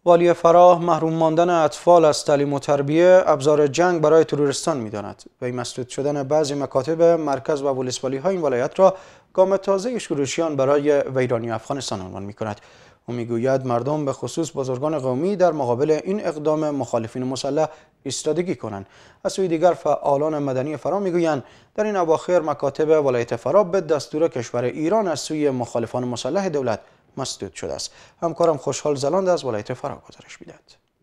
والی فراه محروم ماندن اطفال از تعلیم و تربیه ابزار جنگ برای تروریستان می‌داند. وی مسدود شدن بعضی مکاتب مرکز و ولسوالی‌های این ولایت را گام تازه شورشیان برای ویرانی افغانستان عنوان می‌کند. او می‌گوید مردم به خصوص بزرگان قومی در مقابل این اقدام مخالفین مسلح ایستادگی کنند. از سوی دیگر فعالان مدنی فراه می‌گویند در این اواخر مکاتب ولایت فراه به دستور کشور ایران از سوی مخالفان مسلح دولت مسدود شده است. همکارم خوشحال زلاند از ولایت فراه گزارش می‌دهد.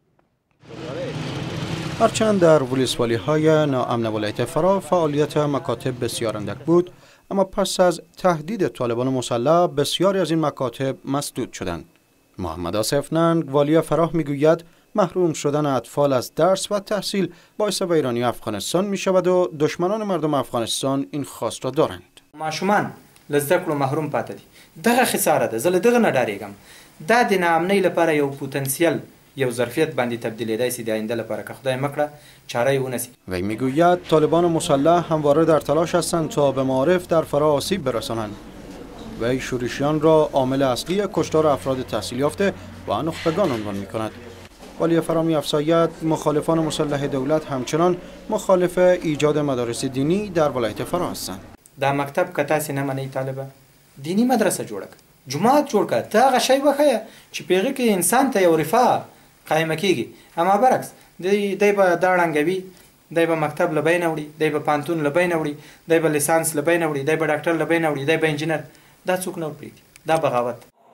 هرچند در ولسوالی‌های ناامن ولایت فراه فعالیت مکاتب بسیار اندک بود، اما پس از تهدید طالبان مسلح بسیاری از این مکاتب مسدود شدند. محمد آصف ننگ والی فراه میگوید محروم شدن اطفال از درس و تحصیل باعث ویرانی افغانستان می شود و دشمنان مردم افغانستان این خواست را دارند. ماشومان لزده کړو محروم پاتې دي. دغه خساره ده. زه له دغه نه ډارېږم. دا د ناامنۍ لپاره یو پوتنسیل یو ظرفیت باندې تبدیلېدای شي د آینده لپاره که خدای مکړه چاره یې ونیسي. وی میگوید طالبان مسلح همواره در تلاش هستند تا به معارف در فراه آسیب برسانند. وی شورشیان را عامل اصلی کشتار افراد تحصیل یافته و نخبگان عنوان می‌کند. والی فراه می‌افزاید مخالفان مسلح دولت همچنان مخالف ایجاد مدارس دینی در ولایت فراه هستند. دا مکتب که تاسې نه منئ طالبه دینی مدرسه جوړه کړه، جومات جوړ کړه، ته هغه شی وښیه چې په هغې کې انسان ته یو رفاه قایمه کېږي. اما برعکس دی به دا ړنګوي، دی به مکتب له بینه وړي، دی به پانتون له بینه وړي، دی به لیسانس له بینه وړي، دی به ډاکټر له بینه وړي، دی به انجینر. دا څوک نه پرېږدي، دا بغاوت.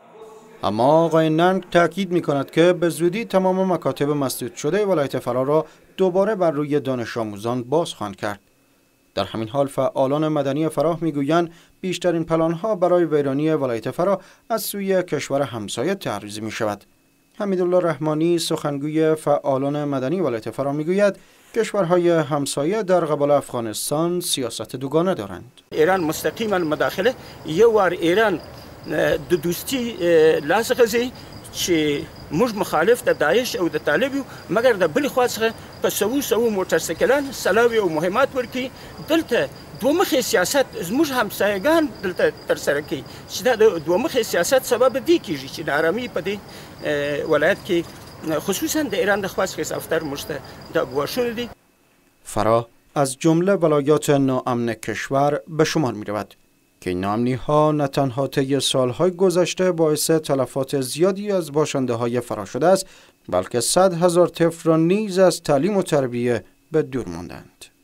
اما آقای ننگ تاکید می‌کند که به زودی تمام مکاتب مسدود شده ولایت فراه را دوباره بر روی دانش آموزان باز خواهند کرد. در همین حال فعالان مدنی فراه میگویند بیشترین پلان‌ها برای ویرانی ولایت فراه از سوی کشور همسایه طرح‌ریزی می‌شود. حمیدالله رحمانی سخنگوی فعالان مدنی ولایت فراه میگوید کشورهای همسایه در قبال افغانستان سیاست دوگانه دارند. ایران مستقیما مداخله یو وار ایران د دوستی لاس غځي چې موږ مخالف د داعش او د طالب یو، مګر د بل خوا څخه په سوو موټرسایکلان سلاوي او مهمات ورکي. دلته دومخې سیاست زموږ همسایگان دلته ترسره کوي چې دا د دومخې سیاست سبب دی کیږي چې د آرامي په دې ولایت کې خصوصا د ایران د خوا څخه افتر مشته د ګواښونه دي. فراه از جمله ولایات ناامن کشور به شمار می رود که این ناامنی‌ها نه تنها طی سال‌های گذشته باعث تلفات زیادی از باشنده‌های فراه شده است، بلکه 100,000 طفل را نیز از تعلیم و تربیه به دور ماندند.